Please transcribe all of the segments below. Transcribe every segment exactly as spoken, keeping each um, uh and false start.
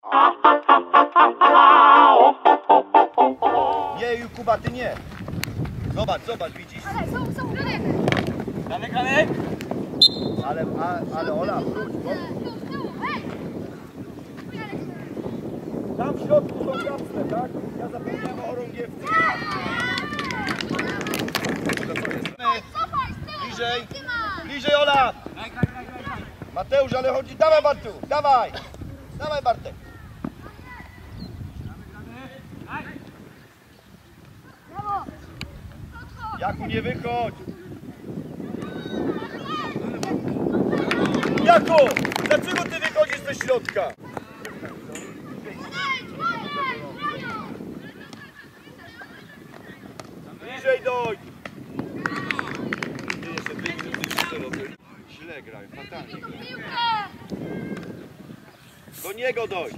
Nie, Kuba, ty nie. Zobacz, zobacz, widzisz? Ale są, są, gramy. Gramy, gramy. Ale, a, ale Ola, wróć, bo... Tam w środku są kapsle, tak? Ja zapomniałem o chorągiewce. To co jest? Bliżej, bliżej Ola! Mateusz, ale chodzi, dawaj Bartu, dawaj! Dawaj Bartek! Jaku, nie wychodź! Jaku! Dlaczego ty wychodzisz ze środka? Bliżej dojdź! Jeszcze dwie minuty trzy robię. Źle grają, fatalnie grają. Do niego dojdź!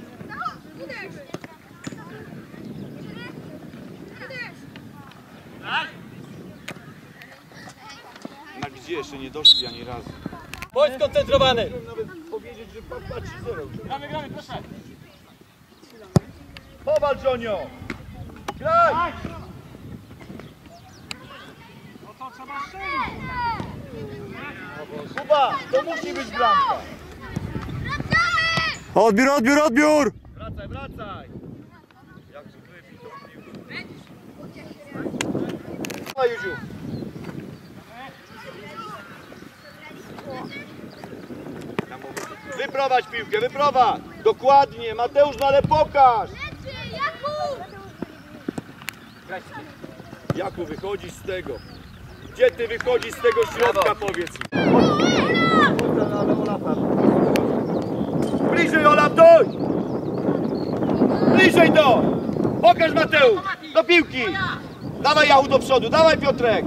Na gdzie jeszcze nie doszli ani razu? Bądź skoncentrowany. Nawet powiedzieć, że papa trzy zero. Gramy, gramy, proszę. Powal, Żonio! Graj! No to trzeba strzelić. Kuba, to musi być bramka! Odbiór, odbiór, odbiór! Wracaj, wracaj! Jak wybić tą piłkę? Dawaj, Józiu! Wyprowadź piłkę, wyprowadź! Dokładnie, Mateusz, no ale pokaż! Jaku, wychodzisz z tego? Gdzie ty wychodzisz z tego środka, powiedz mi? Bliżej, Olaf, dojdź! Bliżej do! Pokaż, Mateusz! Do piłki! Dawaj, Jachu, do przodu, dawaj, Piotrek!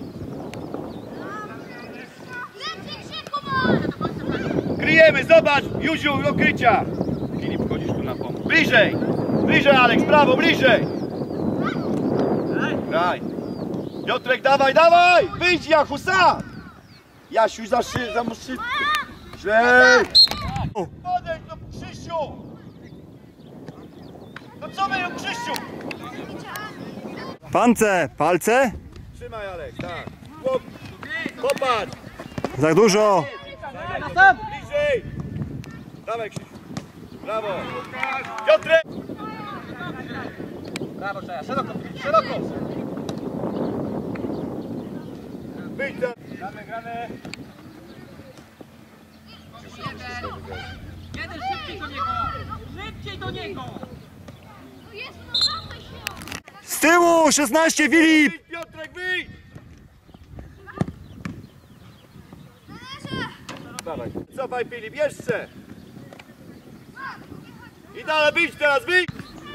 Kryjemy, zobacz! Józiu, do krycia! Filip, wchodzisz tu na pomoc. Bliżej! Bliżej, Aleks, brawo, bliżej! Graj! Piotrek, dawaj, dawaj! Wyjdź, Jachu, sam! Jasiu, za szy... za szy... Źle! Podejdź do Krzysiu! No co my, Krzysiu? Pance, palce? Trzymaj, Aleks, tak. Chłop. Popatrz! Za dużo! Bliżej! Dawaj, Krzysiu. Brawo! Piotrek! Brawo, Czaja, szeroko, szeroko. Wyjdź za... Gramy, gramy. Jeden, szybciej do niego. Szybciej do niego. Z tyłu, szesnaście, Filip! Wyjdź, Piotrek, wyjdź! Dawaj. Cofaj, Filip, jeszcze! I dalej, wyjdź teraz, wyjdź!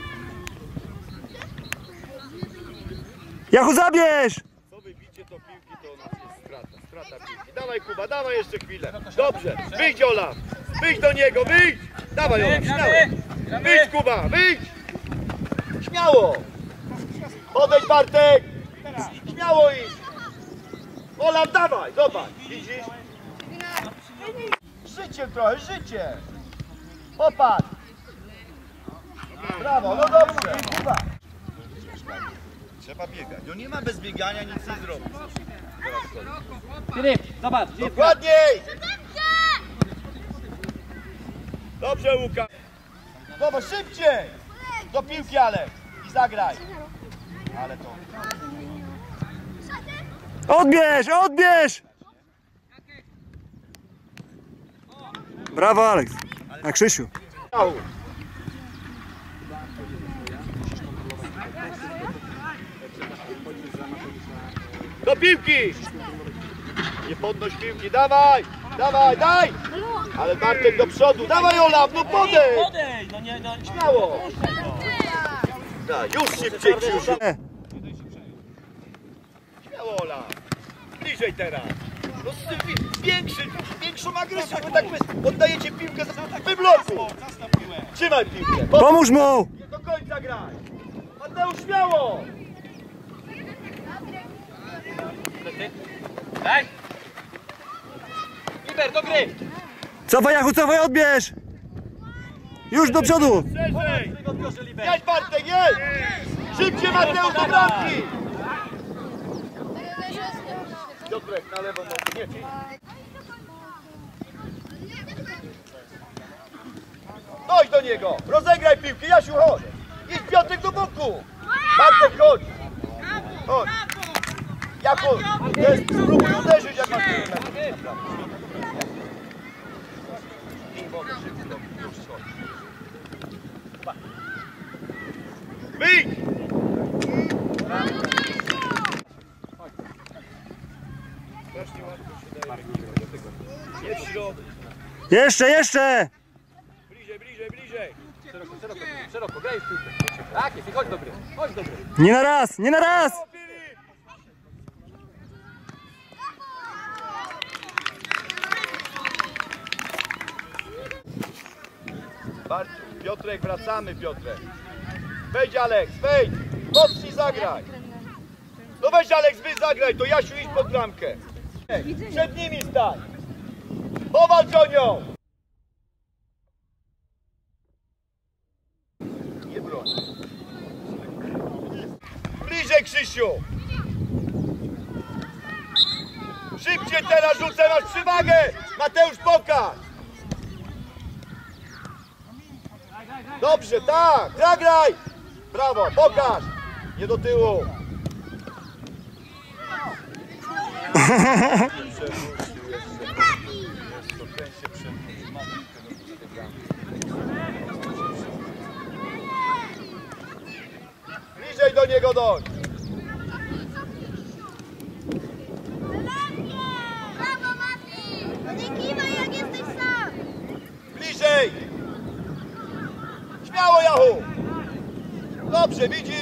Jachu, zabierz! Co wy bicie do piłki, to u nas jest strata, strata piłki. Dawaj, Kuba, dawaj jeszcze chwilę. Dobrze, wyjdź, Olaf! Wyjdź do niego, wyjdź! Dawaj, Olaf, śmiało! Wyjdź, Kuba, wyjdź! Śmiało! Podejdź, Bartek! Śmiało idź! Olaf, dawaj, zobacz, widzisz? Życie trochę, życie! Popatrz! Brawo, no dobrze, Kuba! Trzeba biegać, no nie ma bez biegania, nic nie zrobić. Filip, zobacz. Dokładniej! Dobrze, Łukasz! Zobacz, szybciej! Do piłki, Alek! I zagraj! Ale to... Odbierz, odbierz! Brawo, Aleks. A Krzysiu. Do piłki! Nie podnoś piłki, dawaj! Dawaj, daj! Ale Bartek do przodu, dawaj, Olaf, no podejdź! Podejdź, no nie, no Śmiało! Daj, już szybciej, Krzysiu! Śmiało, Olaf! Bliżej teraz! No większy, większą agresję, wy tak wy oddajecie piłkę wy bloku! Trzymaj piłkę! Pomóż mu! Do końca graj! Mateusz, śmiało! Daj! Iber, do gry! Cofaj, Jachu, cofaj, odbierz! Już do przodu! Szerzej! Jedź Bartek, jedź! Szybciej Mateusz do bramki! Piotrek na lewą nogę, nie, nie. Dojdź do niego, rozegraj piłkę, Jasiu chodź! Idź Piotrek do boku! Bartek chodź! Chodź! Jakub, spróbuj uderzyć jak masz tyle Wyjdź! Nie w środek. Jeszcze, jeszcze! Bliżej, bliżej, bliżej. Szeroko, szeroko, szeroko, graj w piłkę. Tak jest, i chodź do gry, chodź do gry. Nie na raz, nie na raz! Bardziej. Piotrek, wracamy Piotrek. Wejdź Aleks, wejdź. Mocniej zagraj. No weź Aleks, wy zagraj, to Jasiu idź pod bramkę. Przed nimi stań. Powalcz o nią. Nie broń. Bliżej Krzysiu. Szybciej teraz rzucę, masz przewagę. Mateusz, pokaż. Dobrze, tak, zagraj! Brawo, pokaż! Nie do tyłu! Bliżej do niego dojdź! Brawo, Mati! Nie kiwaj, jak jesteś sam! Bliżej! Śmiało, Jachu! Dobrze, widzisz?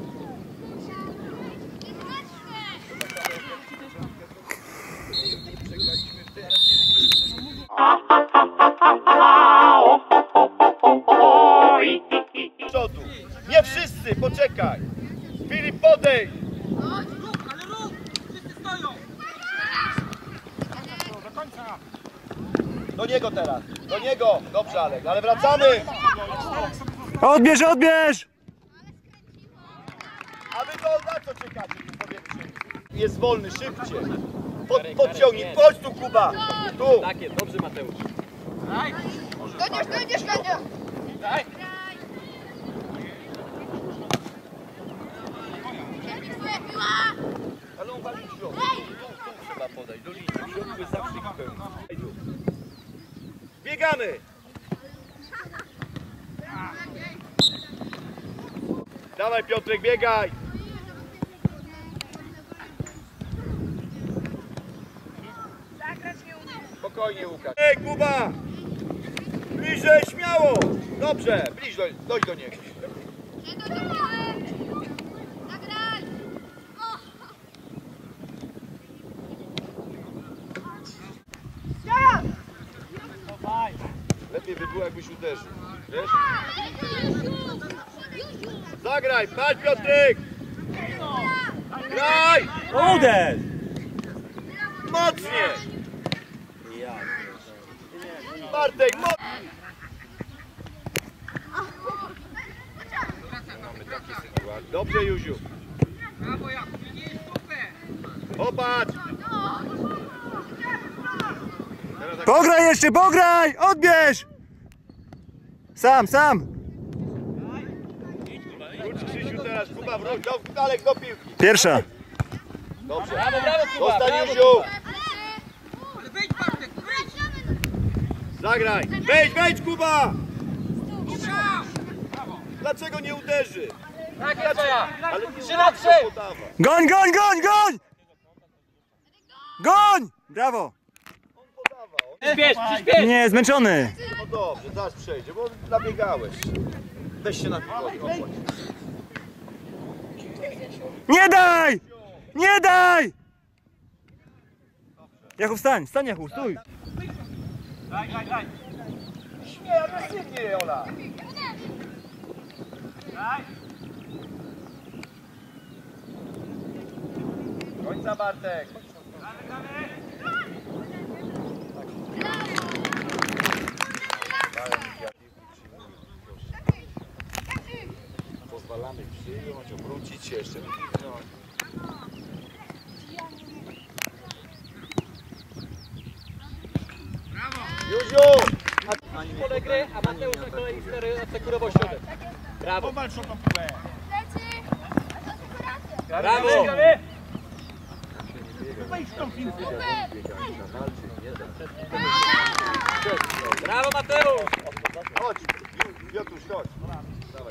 Przodu. Nie wszyscy, poczekaj! Filip, podejdź! Rób, ale rób! Wszyscy stoją! Do końca! Do niego teraz, do niego! Dobrze, Alek, ale wracamy! Odbierz, odbierz! A wy to na co czekacie tu powietrzu? Jest wolny, szybciej! Pod, podciągnij, chodź tu Kuba! Tu! Tak jest, dobrze Mateusz. Daj! Dojdziesz, dojdziesz, dojdziesz! Daj! Twoja piła! Ale on wali w środku. Tu trzeba podać, do linii. W środku jest zawsze ich pełno. Biegamy! Dawaj Piotrek, biegaj! Spokojnie Łukasz. Ej Kuba! Bliżej, śmiało! Dobrze, bliżej, dojdź do niego. Nie do piły! Zagraj! Lepiej by było jakbyś uderzył. Wiesz? Zagraj, patrz Piotrek! Graj! Uderz! Mocniej! Bartek, mocniej! Mamy takie sytuacje. Dobrze, Józiu. Brawo, Jakub, widzisz? Super! Popatrz! Teraz tak- Pograj jeszcze, pograj! Odbierz! Sam, sam! Wróć Krzysiu teraz, Kuba, wróć. Do, Alek, do piłki. Pierwsza. Dobrze. Brawo, brawo, Kuba! Zostań brawo, Józiu. Kuba. Ale wyjdź, Bartek, wyjdź! Zagraj. Wejdź, wejdź Kuba! Brawo! Dlaczego nie uderzy? Tak jest, twoja! Ale Trzy na trzy! podawa. Goń, goń, goń, goń! Goń! Brawo! Przyspiesz, przyspiesz! Nie, zmęczony. No dobrze, zaraz przejdzie, bo nabiegałeś. Weź się na piłkę. Nie daj! Nie daj! Jachu, wstań, wstań Jachu, stój! Daj, daj, daj! Nie, agresywnie, Ola. Daj! Końca Bartek. Gramy, gramy! Dałem mi piłki, przyjmuję. Pozwalamy przyjąć, obrócić się jeszcze. No. Józiu! Pole gry, a Mateusz na kolei cztery asekurował środek. Brawo. Plecy. A to tylko rację. Brawo. Brawo Mateusz. Chodź, Piotruś, chodź. Dawaj.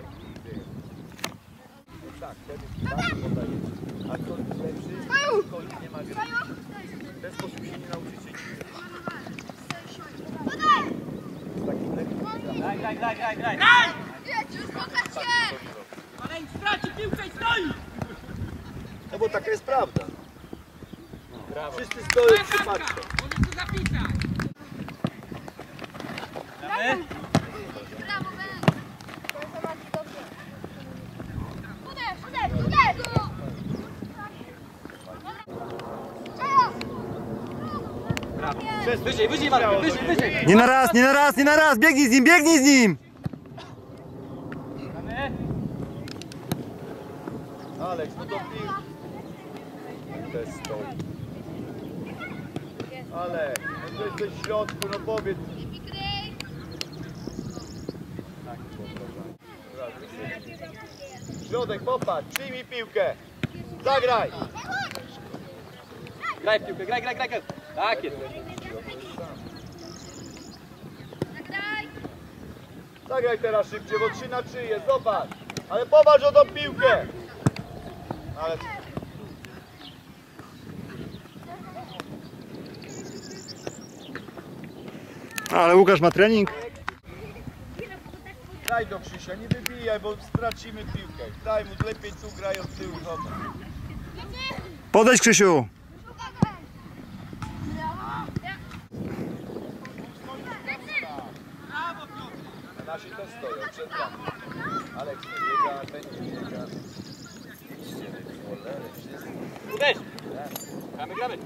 Tak, wtedy bardzo podaje. A kto jest lepszy, to nie ma gry. W ten sposób się nie nauczycie. Takim lekkim Graj, graj, graj, graj, graj. Jedź, już pokaż się. Ale im straci piłkę i stoi. No bo taka jest prawda. Brawo. Wszyscy stoją i się patrzą. Gramy. Brawo, Ben. To jest bardziej dobrze. Uderz, uderz, uderz. Brawo. Wyżej, wyżej Marku, wyżej, wyżej. Nie na raz, nie na raz, nie na raz! Biegnij z nim, biegnij z nim! Gramy. Aleks, no do piłki. Też stoi. Ale, no to jesteś w środku, no powiedz. Środek, popatrz, przyjmij piłkę. Zagraj. Graj w piłkę, graj, graj, graj. Tak jest. Zagraj teraz szybciej, bo trzy na trzy jest, zobacz. Ale popatrz o tą piłkę. Ale... Ale Łukasz ma trening. Daj do Krzysia, nie wybijaj, bo stracimy piłkę. Daj mu, lepiej tu grają z tyłu, zobacz. Podejdź, Krzysiu. Nasi też stoją, przed nami. Aleks nie biega, ten nie biega. Uderz. Gramy, gramy.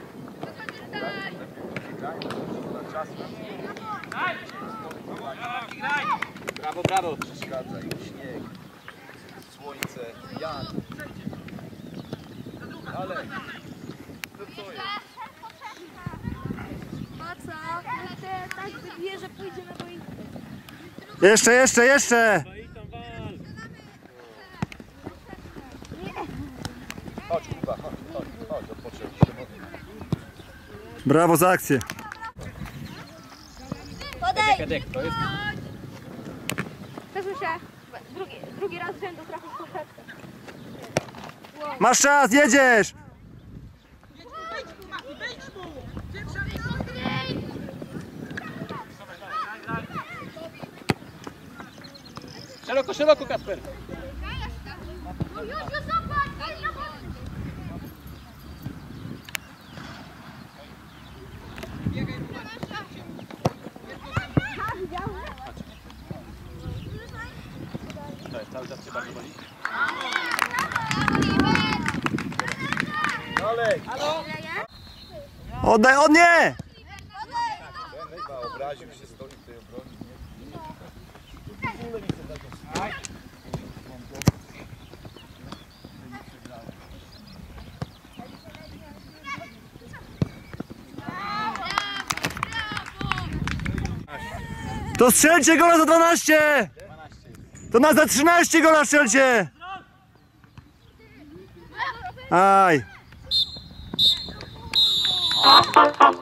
Brawo, brawo. Przeszkadza im śnieg, słońce, wiatr. Ale... To co jest? Maca, te tak wybije, że pójdzie na boisko. Jeszcze, jeszcze, jeszcze! Chodź, Kuba, chodź, chodź, chodź, odpoczęliście. Brawo za akcję. Podaj! Kadek, to jest. Przesuń się. Drugi, drugi raz z rzędu trafił w poprzedkę. Masz czas, jedziesz! Szeroko, szeroko Kasper. No już, już zobacz! To jest, cały czas cię bardzo boli. Aleks! Oddaj, o nie! Ten chyba obraził się, stoi w tej obronie. To strzelcie gola za dwanaście! To na za trzynaście gola strzelcie! Aj!